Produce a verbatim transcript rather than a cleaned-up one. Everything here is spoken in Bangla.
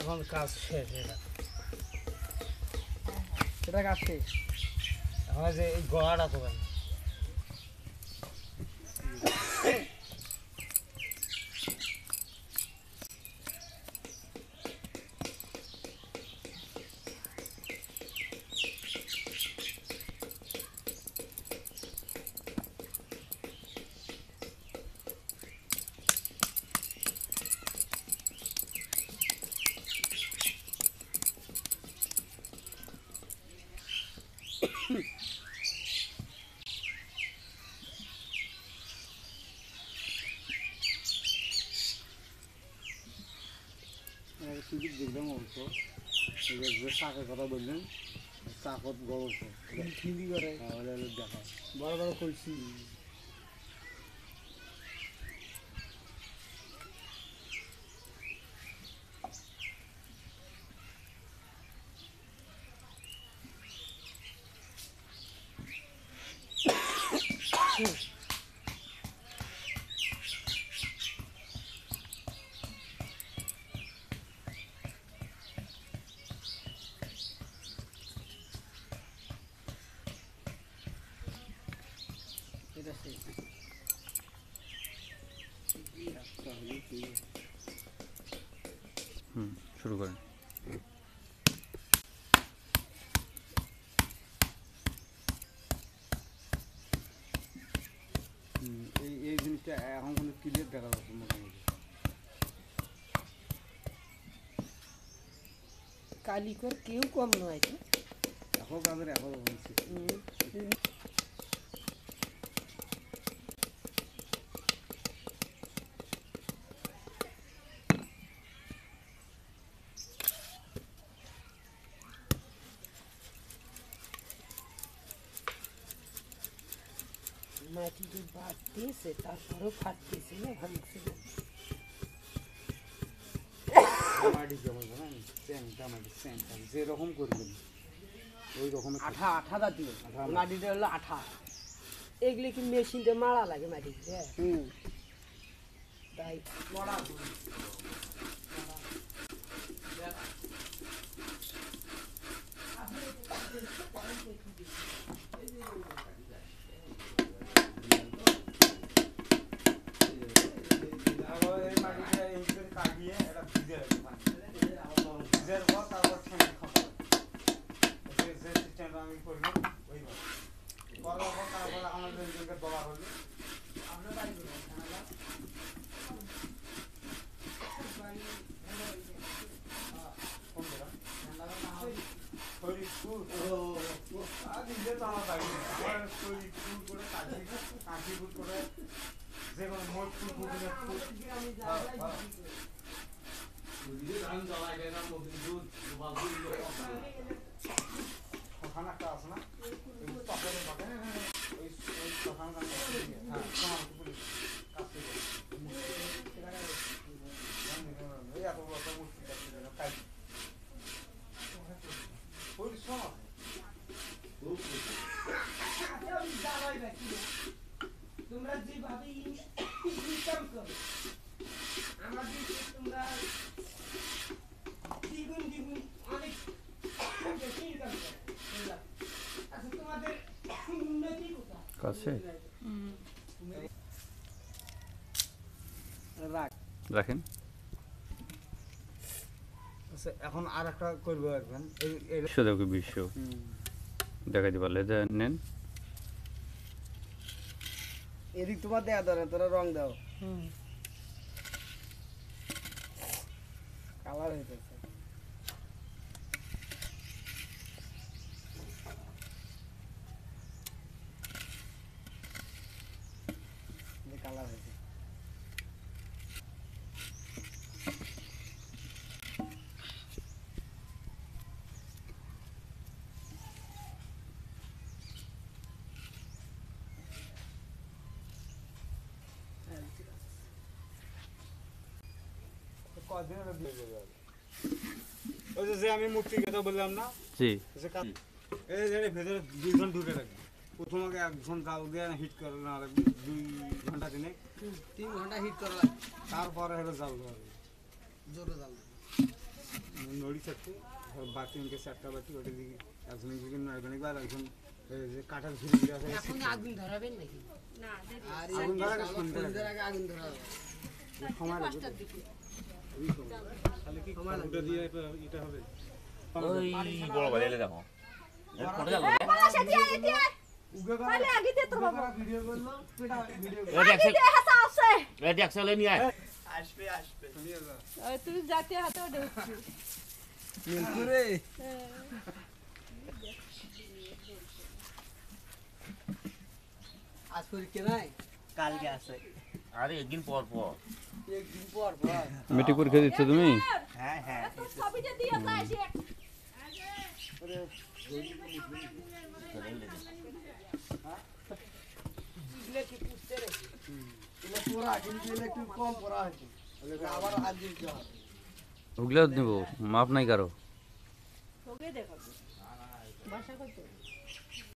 এখন কাজ শেষ এটা এটা কাজ শেষ এখন যে এই গোড়াটা তো টিভি দেখলাম অবশ্য যে শাকের কথা বললেন শাকত গল্প টিভি করে দেখা বড় বড় কলসি হুম শুরু করেন এই এই জিনিসটা এখন কোনো ক্লিয়ার দেখা যাচ্ছে মোটামুটি কালিকর কেউ কম নয় এখন তাদের এখন হয়েছে মাটি যে বাড়তেছে তারপরেও ফাটতেছে না ভাঙছে না মাটি যেমন জানেন স্যাংটা মাটি স্যাংটা যেরকম করবেন ওই রকম আঠা আঠা জাতীয় মাটিটা হলো আঠা এগুলি কি মেশিনটা মারা লাগে মাটিতে হুম তাই মরা তোমরা যেভাবে ইনকাম করো আমাদের তোমরা দ্বিগুণ দ্বিগুণ অনেক বেশি ইনকাম করো আচ্ছা তোমাদের উন্নতি কোথায় কাছে রাখ রাখেন আচ্ছা এখন আর একটা করবো একবার এই বিশ্ব দেখো বিশ্ব দেখাই দিবা লেজা নেন এদিক তোমার দেয়া ধরে তোরা রং দাও হুম কালার হইতেছে কালার হইতেছে ওই যে আমি মূর্তির কথা বললাম না জি এই যে ভেতরে দুইজন ঢুকে রাখবে প্রথম আগে একজন জাল দিয়ে হিট করে না রাখবে দুই ঘন্টা দিনে তিন ঘন্টা হিট করা লাগবে তারপরে হলো জাল দেওয়া জোরে জাল নড়ি চারটে বাকি অনেকে চারটা বাটি ওটা দিকে একজন দিকে নয় বানিক আর একজন যে কাটার ঝুড়ি দিয়ে আছে এখন আগুন ধরাবেন নাকি না দেরি আর আগুন ধরা আগে সন্ধ্যা সন্ধ্যার আগে আগুন ধরাবে সময় লাগবে পাঁচটার দিকে তাহলে কি ওটা দিয়ে এটা হবে ওই বড় বাজাইলে দেখো কোটা গেল বলা সেটি আইতে উগে পালে আগে দে তো বাবা ভিডিও করলো পেটা ভিডিও আগে দে হাসা আছে রেডি একসাথে নিয়ে আয় আসবে আসবে শুনিয়ে যা ওই তুই জাতি হাতে ঢুকছি মিলতো রে আজ পরীক্ষা নাই কালকে আছে আরে একদিন পর পর একদিন পর পর মেট্রিক পরীক্ষা দিচ্ছ তুমি? হ্যাঁ হ্যাঁ তোর ছবিটা দিয়ে যায় সে এগুলো কি পুষতে রে এগুলো পড়া কিন্তু এগুলো একটু কম পড়া হয়েছে আবার আজ দিতে হবে ওগুলো নেবো, মাপ নাই কারো। তোকে দেখাবো বাসা কত